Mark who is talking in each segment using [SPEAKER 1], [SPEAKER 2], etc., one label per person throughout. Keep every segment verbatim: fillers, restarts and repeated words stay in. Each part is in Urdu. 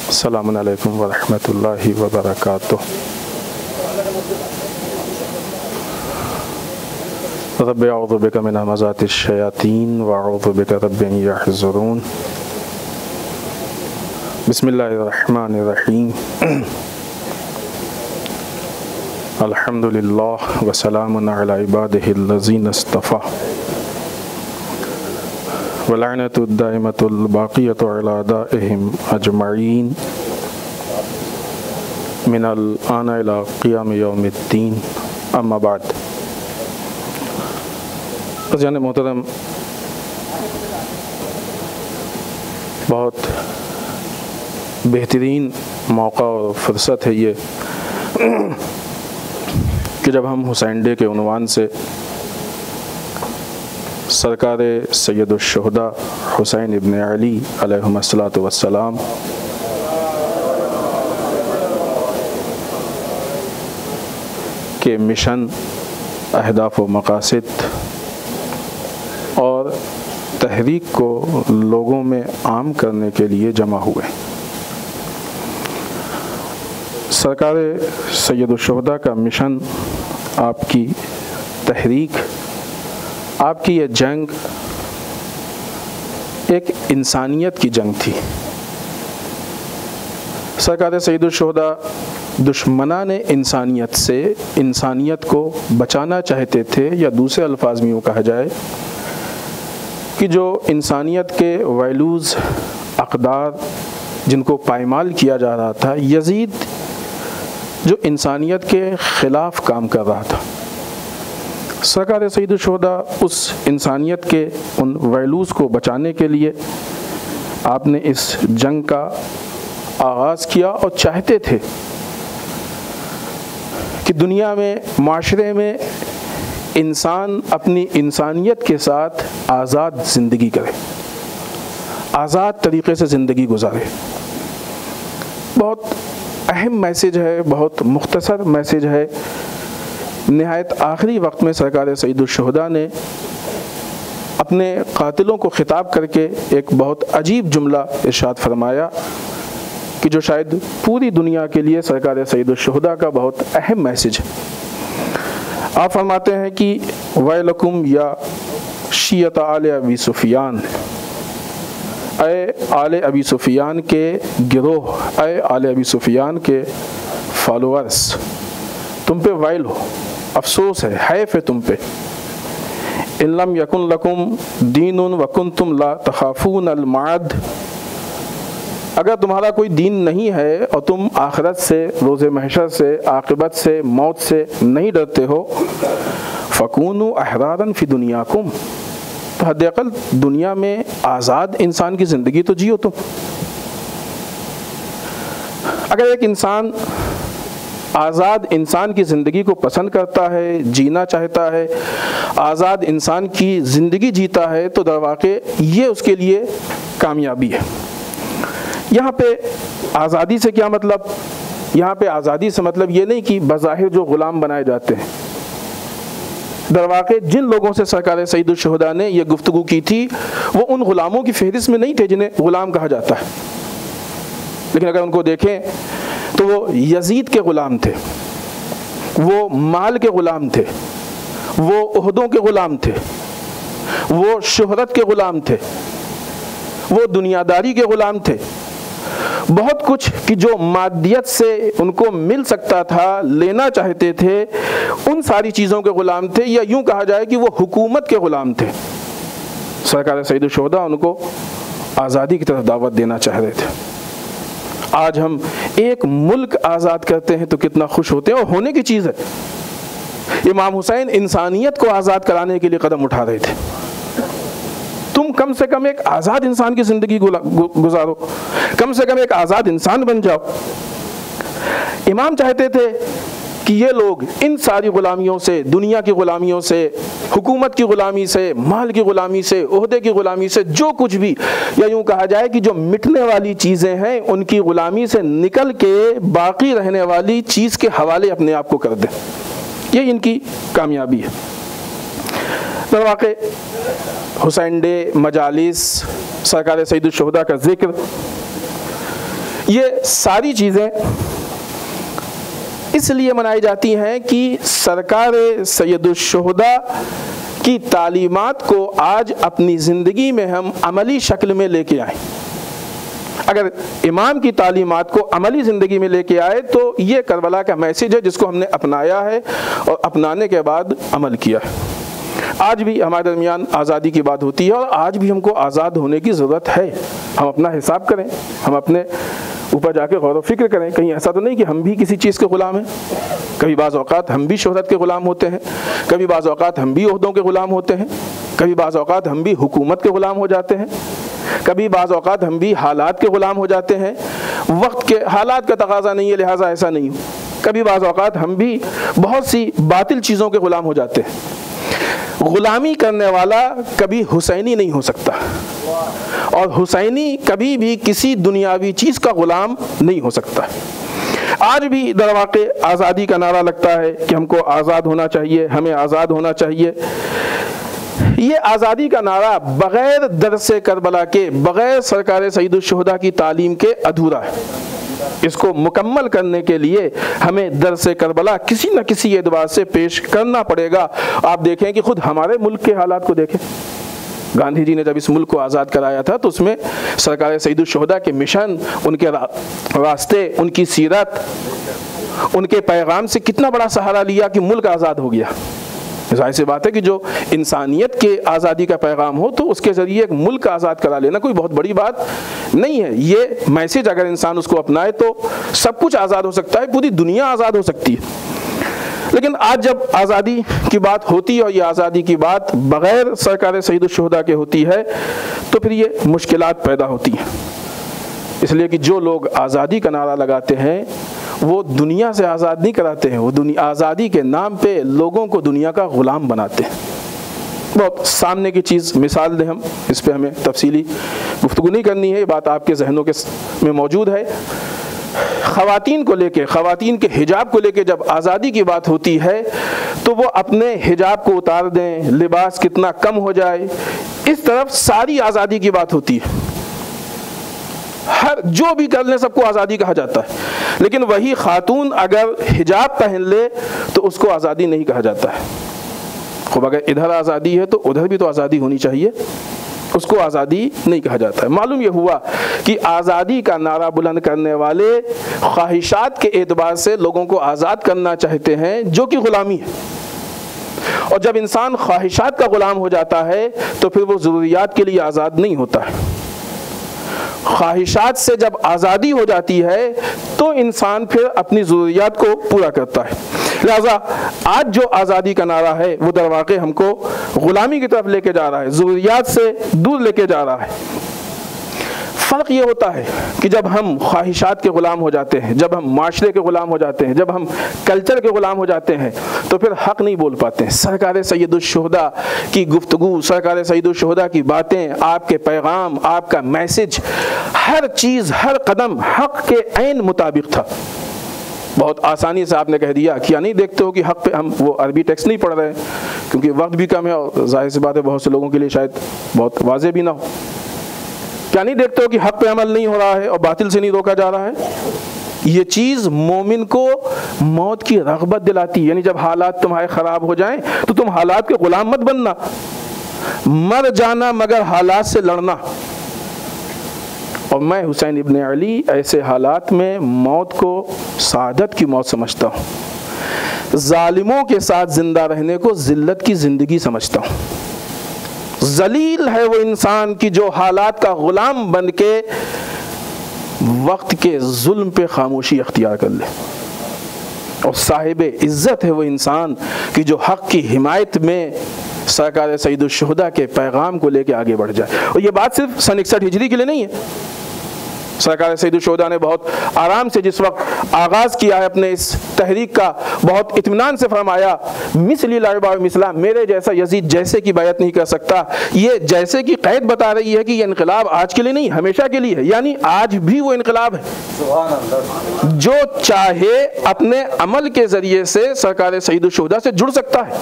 [SPEAKER 1] السلام علیکم ورحمۃ اللہ وبرکاتہ۔ رب اعوذ بک من همزات الشیاطین واعوذ بک رب ان یحضرون۔ بسم اللہ الرحمن الرحیم۔ الحمد للہ وسلام علی عبادہ الذین اصطفیٰ واللعنۃ الدائمۃ الباقیۃ علی اعدائہم اجمعین من الآن الی قیام یوم الدین، اما بعد۔ عزیزان محترم، بہت بہترین موقع اور فرصت ہے یہ کہ جب ہم حسین ڈے کے عنوان سے سرکار سید الشہداء حسین ابن علی علیہ الصلاۃ والسلام کے مشن، اہداف و مقاصد اور تحریک کو لوگوں میں عام کرنے کے لیے جمع ہوئے۔ سرکار سید الشہداء کا مشن، آپ کی تحریک، آپ کی یہ جنگ ایک انسانیت کی جنگ تھی۔ سرکار سید الشہداء دشمنان انسانیت سے انسانیت کو بچانا چاہتے تھے، یا دوسرے الفاظ میں یوں کہا جائے کہ جو انسانیت کے ویلوز، اقدار جن کو پائمال کیا جا رہا تھا، یزید جو انسانیت کے خلاف کام کر رہا تھا، سرکار سید الشہداء اس انسانیت کے ان ویلوز کو بچانے کے لیے آپ نے اس جنگ کا آغاز کیا، اور چاہتے تھے کہ دنیا میں، معاشرے میں انسان اپنی انسانیت کے ساتھ آزاد زندگی کرے، آزاد طریقے سے زندگی گزارے۔ بہت اہم میسیج ہے، بہت مختصر میسیج ہے۔ نہایت آخری وقت میں سرکار سید الشہداء نے اپنے قاتلوں کو خطاب کر کے ایک بہت عجیب جملہ ارشاد فرمایا کہ جو شاید پوری دنیا کے لیے سرکار سید الشہداء کا بہت اہم میسیج ہے۔ آپ فرماتے ہیں کہ وَيْلَكُمْ یا شیعۃ آل ابی سفیان، اے آل ابی سفیان کے گروہ، اے آل ابی سفیان کے فالوورز، تم پہ ویل ہو، افسوس ہے، حیف ہے تم پہ۔ ان لم یکن لکم دین وکنتم لا تخافون المعاد، اگر تمہارا کوئی دین نہیں ہے اور تم آخرت سے، روز محشر سے، عاقبت سے، موت سے نہیں ڈرتے ہو، فکونوا احرارا فی دنیاکم، تو حد اقل دنیا میں آزاد انسان کی زندگی تو جیو تم۔ اگر ایک انسان آزاد انسان کی زندگی کو پسند کرتا ہے، جینا چاہتا ہے، آزاد انسان کی زندگی جیتا ہے، تو در واقع یہ اس کے لیے کامیابی ہے۔ یہاں پہ آزادی سے کیا مطلب؟ یہاں پہ آزادی سے مطلب یہ نہیں کہ بظاہر جو غلام بنائے جاتے ہیں۔ در واقع جن لوگوں سے سرکار سید الشہداء نے یہ گفتگو کی تھی، وہ ان غلاموں کی فہرست میں نہیں تھے جنہیں غلام کہا جاتا ہے، لیکن اگر ان کو دیکھیں تو وہ یزید کے غلام تھے، وہ مال کے غلام تھے، وہ عہدوں کے غلام تھے، وہ شہرت کے غلام تھے، وہ دنیا داری کے غلام تھے۔ بہت کچھ کہ جو مادیت سے ان کو مل سکتا تھا، لینا چاہتے تھے، ان ساری چیزوں کے غلام تھے، یا یوں کہا جائے کہ وہ حکومت کے غلام تھے۔ سرکار سید الشہداء ان کو آزادی کی طرف دعوت دینا چاہ رہے تھے۔ آج ہم ایک ملک آزاد کرتے ہیں تو کتنا خوش ہوتے ہیں، اور ہونے کی چیز ہے۔ امام حسین انسانیت کو آزاد کرانے کے لیے قدم اٹھا رہے تھے۔ تم کم سے کم ایک آزاد انسان کی زندگی گزارو، کم سے کم ایک آزاد انسان بن جاؤ۔ امام چاہتے تھے کہ یہ لوگ ان ساری غلامیوں سے، دنیا کی غلامیوں سے، حکومت کی غلامی سے، مال کی غلامی سے، عہدے کی غلامی سے، جو کچھ بھی، یا یوں کہا جائے کہ جو مٹنے والی چیزیں ہیں، ان کی غلامی سے نکل کے باقی رہنے والی چیز کے حوالے اپنے آپ کو کر دیں۔ یہ ان کی کامیابی ہے۔ در واقع حسین ڈے، مجالس، سرکار سید الشہداء کا ذکر، یہ ساری چیزیں اس لیے منائی جاتی ہیں کہ سرکار سید الشہداء کی تعلیمات کو آج اپنی زندگی میں ہم عملی شکل میں لے کے آئیں۔ اگر امام کی تعلیمات کو عملی زندگی میں لے کے آئے تو یہ کربلا کا میسیج ہے جس کو ہم نے اپنایا ہے اور اپنانے کے بعد عمل کیا ہے۔ آج بھی ہمارے درمیان آزادی کی بات ہوتی ہے اور آج بھی ہم کو آزاد ہونے کی ضرورت ہے۔ ہم اپنا حساب کریں، ہم اپنے اوپر جا کے غور و فکر کریں، کہیں ایسا تو نہیں کہ ہم بھی کسی چیز کے غلام ہیں۔ کبھی بعض اوقات ہم بھی شہرت کے غلام ہوتے ہیں، کبھی بعض اوقات ہم بھی عہدوں کے غلام ہوتے ہیں، کبھی بعض اوقات ہم بھی حکومت کے غلام ہو جاتے ہیں، کبھی بعض اوقات ہم بھی حالات کے غلام ہو جاتے ہیں، وقت کے حالات کا تقاضا نہیں ہے لہٰذا ایسا نہیں ہو۔ کبھی بعض اوقات ہم بھی بہت سی باطل چیزوں کے غلام ہو جاتے ہیں۔ غلامی کرنے والا کبھی حسینی نہیں ہو سکتا، اور حسینی کبھی بھی کسی دنیاوی چیز کا غلام نہیں ہو سکتا۔ آج بھی در واقع آزادی کا نعرہ لگتا ہے کہ ہم کو آزاد ہونا چاہیے، ہمیں آزاد ہونا چاہیے۔ یہ آزادی کا نعرہ بغیر درس کربلا کے، بغیر سرکار سید الشہداء کی تعلیم کے ادھورا ہے۔ اس کو مکمل کرنے کے لیے ہمیں درس کربلا کسی نہ کسی اعتبار سے پیش کرنا پڑے گا۔ آپ دیکھیں کہ خود ہمارے ملک کے حالات کو دیکھیں۔ گاندھی جی نے جب اس ملک کو آزاد کرایا تھا تو اس میں سرکار سید الشہداء کے مشن، ان کے راستے، ان کی سیرت، ان کے پیغام سے کتنا بڑا سہارا لیا کہ ملک آزاد ہو گیا۔ ظاہر سی بات ہے کہ جو انسانیت کے آزادی کا پیغام ہو تو اس کے ذریعے ایک ملک آزاد کرا لینا کوئی بہت بڑی بات نہیں ہے۔ یہ میسیج اگر انسان اس کو اپنائے تو سب کچھ آزاد ہو سکتا ہے، پوری دنیا آزاد ہو سکتی ہے۔ لیکن آج جب آزادی کی بات ہوتی ہے اور یہ آزادی کی بات بغیر سرکار سید الشہداء کے ہوتی ہے تو پھر یہ مشکلات پیدا ہوتی ہیں۔ اس لیے کہ جو لوگ آزادی کا نعرہ لگاتے ہیں وہ دنیا سے آزاد نہیں کراتے ہیں، وہ دنیا آزادی کے نام پہ لوگوں کو دنیا کا غلام بناتے ہیں۔ بہت سامنے کی چیز مثال دیں ہم، اس پہ ہمیں تفصیلی گفتگو نہیں کرنی ہے، یہ بات آپ کے ذہنوں کے میں موجود ہے۔ خواتین کو لے کے، خواتین کے حجاب کو لے کے جب آزادی کی بات ہوتی ہے تو وہ اپنے حجاب کو اتار دیں، لباس کتنا کم ہو جائے، اس طرف ساری آزادی کی بات ہوتی ہے۔ ہر جو بھی کر لیں سب کو آزادی کہا جاتا ہے، لیکن وہی خاتون اگر حجاب پہن لے تو اس کو آزادی نہیں کہا جاتا ہے۔ خوب اگر ادھر آزادی ہے تو ادھر بھی تو آزادی ہونی چاہیے، اس کو آزادی نہیں کہا جاتا ہے۔ معلوم یہ ہوا کہ آزادی کا نعرہ بلند کرنے والے خواہشات کے اعتبار سے لوگوں کو آزاد کرنا چاہتے ہیں جو کہ غلامی ہے، اور جب انسان خواہشات کا غلام ہو جاتا ہے تو پھر وہ ضروریات کے لیے آزاد نہیں ہوتا ہے۔ خواہشات سے جب آزادی ہو جاتی ہے تو انسان پھر اپنی ضروریات کو پورا کرتا ہے۔ لہذا آج جو آزادی کا نعرہ ہے وہ در واقع ہم کو غلامی کی طرف لے کے جا رہا ہے، ضروریات سے دور لے کے جا رہا ہے۔ فرق یہ ہوتا ہے کہ جب ہم خواہشات کے غلام ہو جاتے ہیں، جب ہم معاشرے کے غلام ہو جاتے ہیں، جب ہم کلچر کے غلام ہو جاتے ہیں تو پھر حق نہیں بول پاتے ہیں۔ سرکار سید الشہداء کی گفتگو، سرکار سید الشہداء کی باتیں، آپ کے پیغام، آپ کا میسج، ہر چیز، ہر قدم حق کے عین مطابق تھا۔ بہت آسانی سے آپ نے کہہ دیا، کیا نہیں دیکھتے ہو کہ حق پہ ہم وہ عربی ٹیکسٹ نہیں پڑھ رہے کیونکہ وقت بھی کم ہے اور ظاہر سی بات ہے بہت سے لوگوں کے لیے شاید بہت واضح بھی نہ ہو۔ کیا نہیں دیکھتے ہو کہ حق پہ عمل نہیں ہو رہا ہے اور باطل سے نہیں روکا جا رہا ہے؟ یہ چیز مومن کو موت کی رغبت دلاتی ہے، یعنی جب حالات تمہارے خراب ہو جائیں تو تم حالات کے غلام مت بننا، مر جانا مگر حالات سے لڑنا۔ اور میں حسین ابن علی ایسے حالات میں موت کو سعادت کی موت سمجھتا ہوں، ظالموں کے ساتھ زندہ رہنے کو ذلت کی زندگی سمجھتا ہوں۔ ذلیل ہے وہ انسان کی جو حالات کا غلام بن کے وقت کے ظلم پہ خاموشی اختیار کر لے، اور صاحب عزت ہے وہ انسان کی جو حق کی حمایت میں سرکار سید الشہداء کے پیغام کو لے کے آگے بڑھ جائے۔ اور یہ بات صرف سن اکسٹھ ہجری کے لیے نہیں ہے۔ سرکار سید الشہداء نے بہت آرام سے جس وقت آغاز کیا ہے اپنے اس تحریک کا، بہت اطمینان سے فرمایا، مثلی لعبہ و مثلا، میرے جیسا یزید جیسے کی بیعت نہیں کر سکتا۔ یہ جیسے کی قید بتا رہی ہے کہ یہ انقلاب آج کے لیے نہیں، ہمیشہ کے لیے ہے، یعنی آج بھی وہ انقلاب ہے۔ سبحان اللہ۔ جو چاہے اپنے عمل کے ذریعے سے سرکار سید الشہداء سے جڑ سکتا ہے۔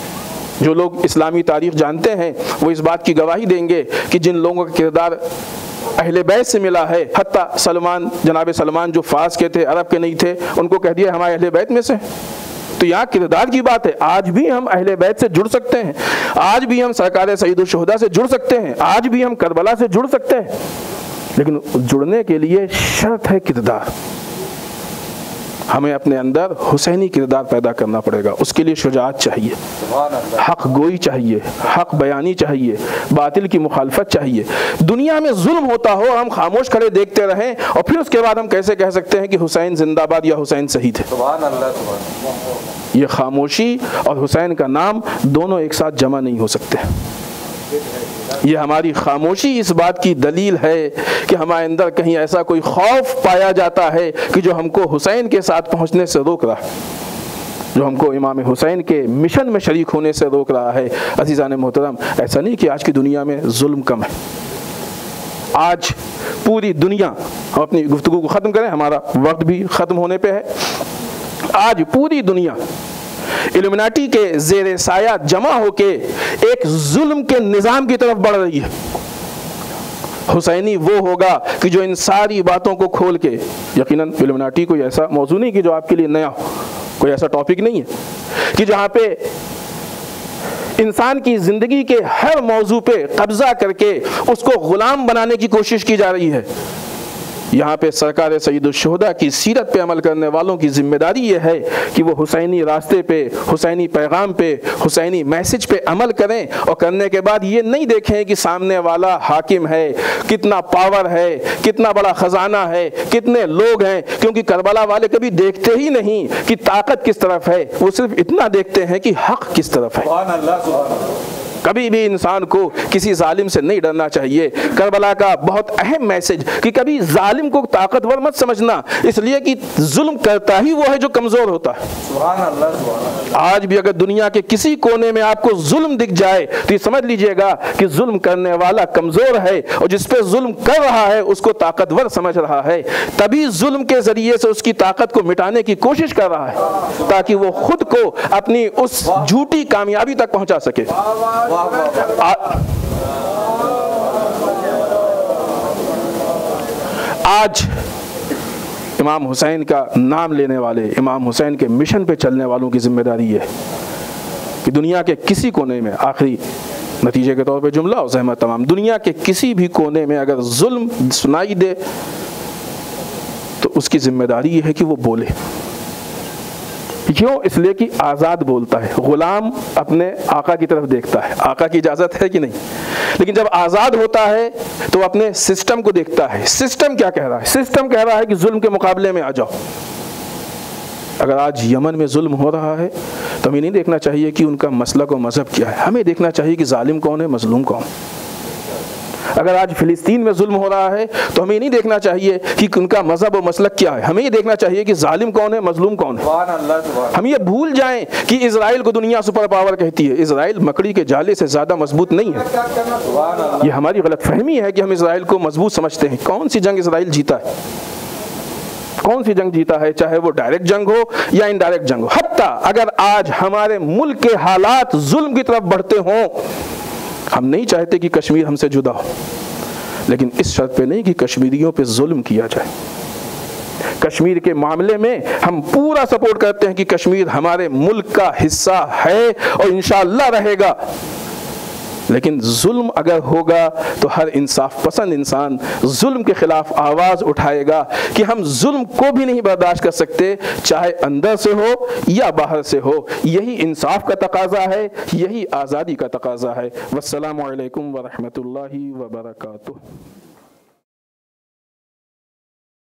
[SPEAKER 1] جو لوگ اسلامی تاریخ جانتے ہیں وہ اس بات کی گواہی دیں گے کہ جن لوگوں کا کردار اہل بیت سے ملا ہے، حتیٰ سلمان، جناب سلمان جو فارس کے تھے، عرب کے نہیں تھے، ان کو کہہ دیا ہمارے اہل بیت میں سے۔ تو یہاں کردار کی بات ہے، آج بھی ہم اہل بیت سے جڑ سکتے ہیں، آج بھی ہم سرکار سید الشہداء سے جڑ سکتے ہیں، آج بھی ہم کربلا سے جڑ سکتے ہیں، لیکن جڑنے کے لیے شرط ہے کردار۔ ہمیں اپنے اندر حسینی کردار پیدا کرنا پڑے گا، اس کے لیے شجاعت چاہیے، حق گوئی چاہیے، حق بیانی چاہیے، باطل کی مخالفت چاہیے۔ دنیا میں ظلم ہوتا ہو، ہم خاموش کھڑے دیکھتے رہیں، اور پھر اس کے بعد ہم کیسے کہہ سکتے ہیں کہ حسین زندہ باد یا حسین شہید ہے؟
[SPEAKER 2] سبحان اللہ سبحان اللہ۔
[SPEAKER 1] یہ خاموشی اور حسین کا نام دونوں ایک ساتھ جمع نہیں ہو سکتے۔ یہ ہماری خاموشی اس بات کی دلیل ہے کہ ہمارے اندر کہیں ایسا کوئی خوف پایا جاتا ہے کہ جو ہم کو حسین کے ساتھ پہنچنے سے روک رہا ہے، جو ہم کو امام حسین کے مشن میں شریک ہونے سے روک رہا ہے۔ عزیزان محترم، ایسا نہیں کہ آج کی دنیا میں ظلم کم ہے، آج پوری دنیا، ہم اپنی گفتگو کو ختم کریں، ہمارا وقت بھی ختم ہونے پہ ہے، آج پوری دنیا الومناٹی کے زیر سایہ جمع ہو کے ایک ظلم کے نظام کی طرف بڑھ رہی ہے۔ حسینی وہ ہوگا کہ جو ان ساری باتوں کو کھول کے، یقیناً الومناٹی کوئی ایسا موضوع نہیں کہ جو آپ کے لیے نیا ہو، کوئی ایسا ٹاپک نہیں ہے کہ جہاں پہ انسان کی زندگی کے ہر موضوع پہ قبضہ کر کے اس کو غلام بنانے کی کوشش کی جا رہی ہے۔ یہاں پہ سرکار سید الشہداء کی سیرت پہ عمل کرنے والوں کی ذمہ داری یہ ہے کہ وہ حسینی راستے پہ، حسینی پیغام پہ، حسینی میسج پہ عمل کریں، اور کرنے کے بعد یہ نہیں دیکھیں کہ سامنے والا حاکم ہے، کتنا پاور ہے، کتنا بڑا خزانہ ہے، کتنے لوگ ہیں، کیونکہ کربلا والے کبھی دیکھتے ہی نہیں کہ طاقت کس طرف ہے، وہ صرف اتنا دیکھتے ہیں کہ حق کس طرف ہے۔
[SPEAKER 2] سبحان اللہ سبحان اللہ۔
[SPEAKER 1] کبھی بھی انسان کو کسی ظالم سے نہیں ڈرنا چاہیے۔ کربلا کا بہت اہم میسج کہ کبھی ظالم کو طاقتور مت سمجھنا، اس لیے کہ ظلم کرتا ہی وہ ہے جو کمزور ہوتا ہے۔
[SPEAKER 2] سبحان اللہ سبحان اللہ۔
[SPEAKER 1] آج بھی اگر دنیا کے کسی کونے میں آپ کو ظلم دکھ جائے تو یہ سمجھ لیجئے گا کہ ظلم کرنے والا کمزور ہے، اور جس پہ ظلم کر رہا ہے اس کو طاقتور سمجھ رہا ہے، تبھی ظلم کے ذریعے سے اس کی طاقت کو مٹانے کی کوشش کر رہا ہے تاکہ وہ خود کو اپنی اس جھوٹی کامیابی تک پہنچا سکے۔ آج امام حسین کا نام لینے والے، امام حسین کے مشن پہ چلنے والوں کی ذمہ داری یہ ہے کہ دنیا کے کسی کونے میں، آخری نتیجے کے طور پہ جملہ اور زحمت تمام، دنیا کے کسی بھی کونے میں اگر ظلم سنائی دے تو اس کی ذمہ داری یہ ہے کہ وہ بولے۔ کیوں؟ اس لیے کہ آزاد بولتا ہے، غلام اپنے آقا کی طرف دیکھتا ہے، آقا کی اجازت ہے کہ نہیں، لیکن جب آزاد ہوتا ہے تو اپنے سسٹم کو دیکھتا ہے۔ سسٹم کیا کہہ رہا ہے؟ سسٹم کہہ رہا ہے کہ ظلم کے مقابلے میں آ جاؤ۔ اگر آج یمن میں ظلم ہو رہا ہے تو ہمیں نہیں دیکھنا چاہیے کہ ان کا مسلک و مذہب کیا ہے، ہمیں دیکھنا چاہیے کہ ظالم کون ہے، مظلوم کون۔ اگر آج فلسطین میں ظلم ہو رہا ہے تو ہمیں نہیں دیکھنا چاہیے کہ ان کا مذہب و مسلک کیا ہے، ہمیں یہ دیکھنا چاہیے کہ ظالم کون ہے، مظلوم کون ہے۔
[SPEAKER 2] سبحان اللہ سبحان اللہ۔
[SPEAKER 1] ہم یہ بھول جائیں کہ اسرائیل کو دنیا سپر پاور کہتی ہے، اسرائیل مکڑی کے جالے سے زیادہ مضبوط نہیں ہے۔
[SPEAKER 2] سبحان اللہ۔
[SPEAKER 1] یہ ہماری غلط فہمی ہے کہ ہم اسرائیل کو مضبوط سمجھتے ہیں۔ کون سی جنگ اسرائیل جیتا ہے؟ کون سی جنگ جیتا ہے؟ چاہے وہ ڈائریکٹ جنگ ہو یا انڈائریکٹ جنگ ہو۔ حتیٰ اگر آج ہمارے ملک کے حالات ظلم کی طرف بڑھتے ہوں، ہم نہیں چاہتے کہ کشمیر ہم سے جدا ہو، لیکن اس شرط پہ نہیں کہ کشمیریوں پہ ظلم کیا جائے۔ کشمیر کے معاملے میں ہم پورا سپورٹ کرتے ہیں کہ کشمیر ہمارے ملک کا حصہ ہے اور انشاءاللہ رہے گا، لیکن ظلم اگر ہوگا تو ہر انصاف پسند انسان ظلم کے خلاف آواز اٹھائے گا کہ ہم ظلم کو بھی نہیں برداشت کر سکتے، چاہے اندر سے ہو یا باہر سے ہو۔ یہی انصاف کا تقاضا ہے، یہی آزادی کا تقاضا ہے۔ والسلام علیکم ورحمۃ اللہ وبرکاتہ۔